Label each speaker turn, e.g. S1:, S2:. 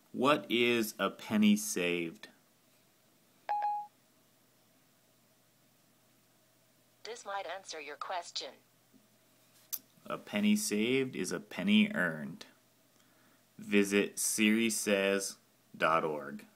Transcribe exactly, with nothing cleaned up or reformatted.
S1: What is a penny saved?
S2: This might answer your question.
S1: A penny saved is a penny earned. Visit Siri says dot org.